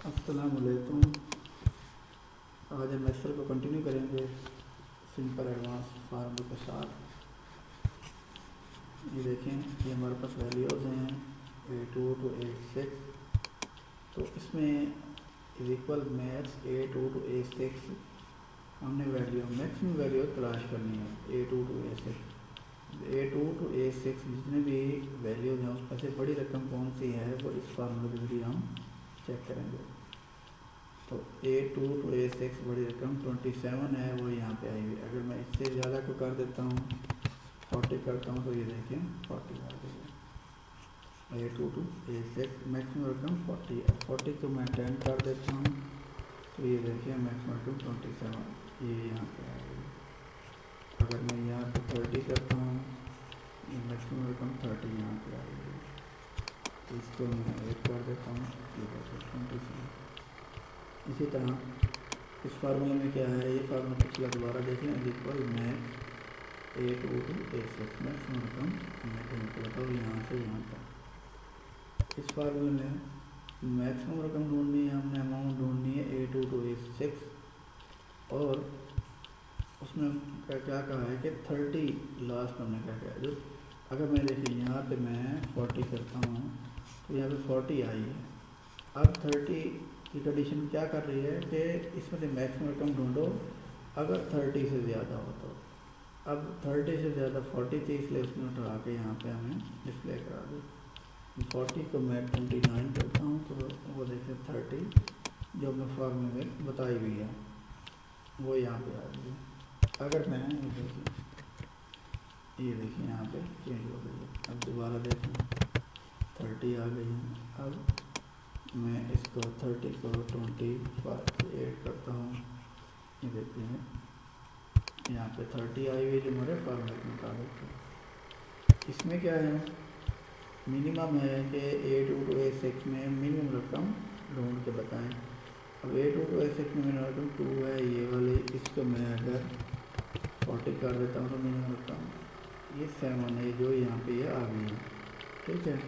अस्सलाम वालेकुम। आज हम लेक्चर को कंटिन्यू करेंगे सिंपल एडवांस फार्मूले के साथ। ये देखें, ये हमारे पास वैल्यूज़ हैं A2 to A6। तो इसमें is equal maths A2 to A6 हमने मैक्सिमम वैल्यू तलाश करनी है A2 to A6। A2 to A6 जितने भी वैल्यूज़ हैं उसमें से बड़ी रकम कौन सी है वो इस फार्मूले के जरिए हम चेक करेंगे। तो A2 to A6 बड़ी रकम 27 है, वो यहाँ पे आई हुई। अगर मैं इससे ज़्यादा को कर देता हूँ 40 करता हूँ तो ये देखें 40 आ गई है। A2 to A6 मैक्सिमम रकम 40 है। 40 को मैं 10 कर देता हूँ तो ये देखिए मैक्सिमम रकम 27 ये यहाँ पे आ गई। अगर मैं यहाँ पे 30 करता हूँ ये मैक्सिमम रकम 30 यहाँ पे आ गई। इसको मैं 8 कर देता हूँ ये देखिए 27। इसी तरह इस फार्मूले में क्या है, ये फार्मूला पिछला दोबारा देख लें। Equal math A2 to A6 maximum रकम हमने ढूंढ के बताओ यहाँ से यहाँ तक। इस फार्मूले में मैक्सिमम रकम ढूंढनी है, हमने अमाउंट ढूंढनी है A2 to A6 और उसमें क्या कहा है कि 30 लास्ट हमने क्या कहा है। जो अगर मैं देखिए यहाँ पे मैं 40 करता हूँ तो यहाँ पे 40 आई है। अब 30 की कंडीशन क्या कर रही है कि इसमें से मैक्सिमम रकम ढूंढो अगर 30 से ज़्यादा हो तो। अब 30 से ज़्यादा 40 थी इसलिए उसमें उठा के यहाँ पे हमें डिस्प्ले करा दी। 40 को मैं 29 करता हूँ तो वो देखिए 30 जो हमने फॉर्मूले में बताई हुई है वो यहाँ पे आ गई है। अगर मैं ये देखिए यहाँ पे चेंज हो गई है। अब दोबारा देखें 30 आ गई है। अब मैं इसको 30 को 25 से 8 करता हूँ, ये देखते हैं यहाँ पे 30 आई हुई जो हमारे फॉर्मूले के मुताबिक। इसमें क्या है, मिनिमम है कि A2 to A6 में मिनिमम रकम ढूंढ के बताएं। अब A2 to A6 में मिनिमम रकम 2 है ये वाली, इसको मैं अगर 40 कर देता हूँ तो मिनिमम रकम ये 7 है जो यहाँ पे ये आ गई है। ठीक है,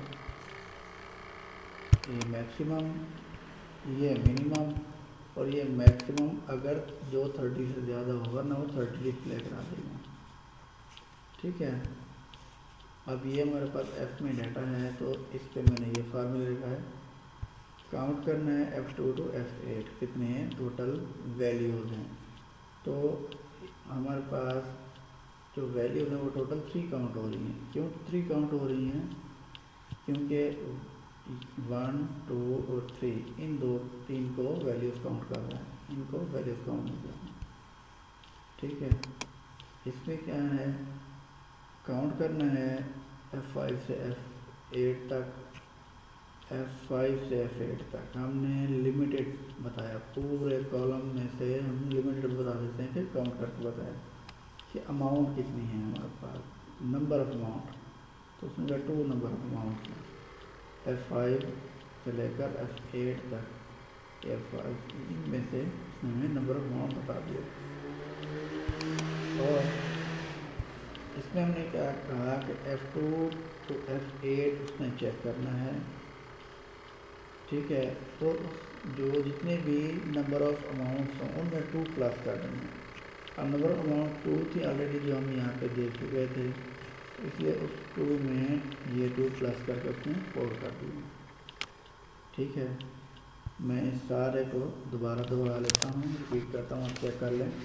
ये मैक्सिमम ये मिनिमम और ये मैक्सिमम अगर जो 30 से ज़्यादा होगा ना वो 30 डिस्प्ले करा देगा। ठीक है, अब ये हमारे पास F में डाटा है तो इस पे मैंने ये फार्मूला लिखा है। काउंट करना है F2 to F8 कितने हैं टोटल वैल्यूज़ हैं। तो हमारे पास जो वैल्यूज़ हैं वो टोटल 3 काउंट हो रही हैं। क्यों 3 काउंट हो रही हैं? क्योंकि 1 2 और 3 इन तीन को वैल्यूज़ काउंट कर रहा है, इनको वैल्यूज़ काउंट नहीं कर रहा। ठीक है, इसमें क्या है, काउंट करना है F5 से F8 तक। F5 से F8 तक हमने लिमिटेड बताया, पूरे कॉलम में से हम लिमिटेड बता देते हैं कि काउंट करके बताया कि अमाउंट कितनी है हमारे पास, नंबर ऑफ अमाउंट। तो उसमें 2 नंबर ऑफ अमाउंट हैं F5 से लेकर F8 तक। F5 इनमें से हमें नंबर ऑफ अमाउंट बता दिया। और इसमें हमने क्या कहा कि F2 to F8 उसने चेक करना है। ठीक है, तो जो जितने भी नंबर ऑफ अमाउंट्स हों उनमें 2 प्लस कर देंगे। अब नंबर ऑफ अमाउंट 2 थी ऑलरेडी जो हम यहाँ पे देख चुके थे, इसलिए उस 2 में ये 2 प्लस करके उसमें 4 कर दिया। ठीक है, मैं इस सारे को दोबारा लेता हूँ, रिपीट करता हूँ, चेक कर लें।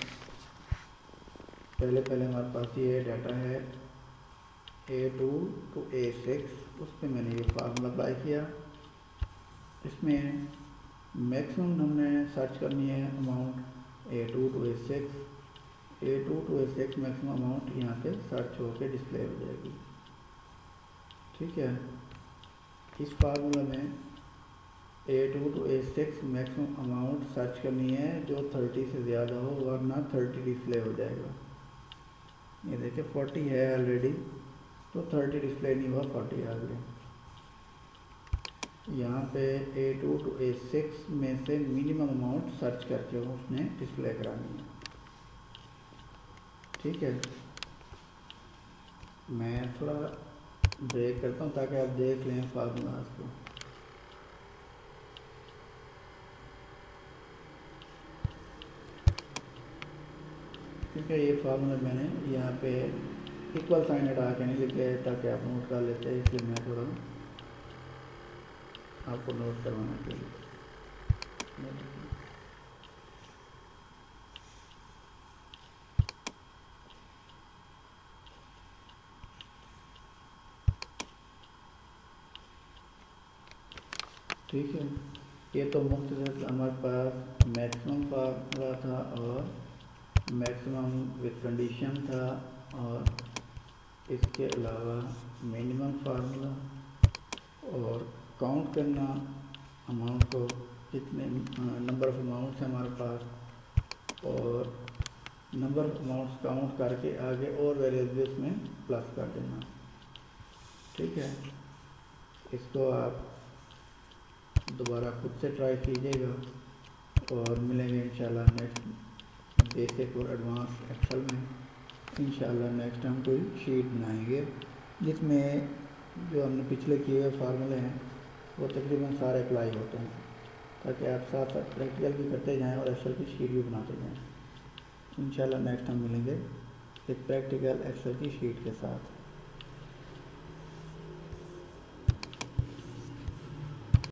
पहले हमारे पास ये डाटा है A2 to A6, उस पर मैंने ये फार्मूला अप्लाई किया। इसमें मैक्सिमम हमने सर्च करनी है amount A2 to A6। A2 to A6 maximum amount यहाँ पे सर्च होकर डिस्प्ले हो जाएगी। ठीक है, इस फार्मूला में A2 to A6 maximum amount search करनी है जो 30 से ज़्यादा हो, वरना 30 डिस्प्ले हो जाएगा। ये देखिए 40 है ऑलरेडी तो 30 डिस्प्ले नहीं हुआ, 40 आ गया। यहाँ पे A2 to A6 में से मिनिमम अमाउंट सर्च करके उसने डिस्प्ले करानी है। ठीक है, मैं थोड़ा ब्रेक करता हूँ ताकि आप देख लें फार्मूलाज को। क्योंकि ये फार्मूला मैंने यहाँ पे इक्वल साइन हटा के नहीं लिखे ताकि आप नोट कर लेते हैं, इसलिए मैं थोड़ा आपको नोट करवाने के लिए। ठीक है, ये तो मुख्तसर हमारे पास मैक्सिमम फार्मूला था और मैक्सिमम विद कंडीशन था, और इसके अलावा मिनिमम फार्मूला और काउंट करना अमाउंट को, कितने नंबर ऑफ अमाउंट्स हैं हमारे पास, और नंबर ऑफ अमाउंट्स काउंट करके आगे और वैल्यूज भी उसमें प्लस कर देना। ठीक है, इसको आप दोबारा खुद से ट्राई कीजिएगा और मिलेंगे इंशाल्लाह नेक्स्ट बेसिक और एडवांस एक्सेल में। इंशाल्लाह नेक्स्ट हम कोई शीट बनाएंगे जिसमें जो हमने पिछले किए हुए फार्मूले हैं वो तकरीबन सारे अप्लाई होते हैं, ताकि आप साथ साथ प्रैक्टिकल भी करते जाएं और एक्सेल की शीट भी बनाते जाएं। इंशाल्लाह नेक्स्ट हम मिलेंगे एक प्रैक्टिकल एक्सेल की शीट के साथ।